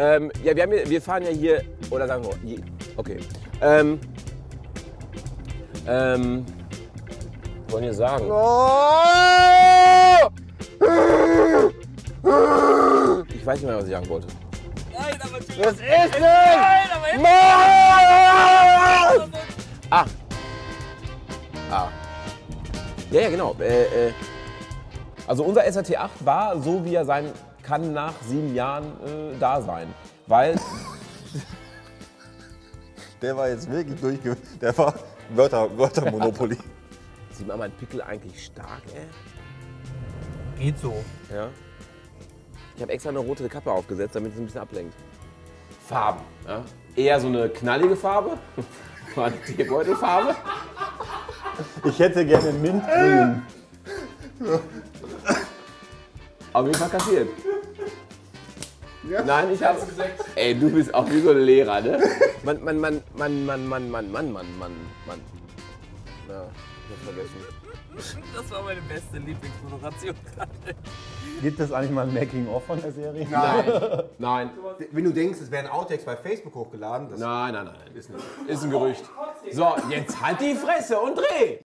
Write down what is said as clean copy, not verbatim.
Ja, wir fahren ja hier, oder sagen wir, okay. Wollen wir sagen? Ich weiß nicht mehr, was ich sagen wollte. Nein, aber das ist nicht! Nein, aber Ah! Ja, genau. Also unser SRT 8 war so, wie er sein kann, nach 7 Jahren da sein. Weil... Der war jetzt wirklich Der war Wörtermonopoly. Sieht man meinen Pickel eigentlich stark, ey? geht so. Ja. Ich habe extra eine rote Kappe aufgesetzt, damit es ein bisschen ablenkt. Farben. Ja? Eher so eine knallige Farbe. Eine Teebeutelfarbe. Ich hätte gerne Mintgrün. Auf jeden Fall kassiert. Ja. Nein, ich hab's gesagt. Ey, du bist auch wie so ein Lehrer, ne? Mann. Ja, ich hab's vergessen. Das war meine beste Lieblingsmoderation gerade. Gibt es eigentlich mal ein Making-of von der Serie? Nein. Nein. Wenn du denkst, es wären Outtakes bei Facebook hochgeladen, das Nein. Ist ein Gerücht. So, jetzt halt die Fresse und dreh!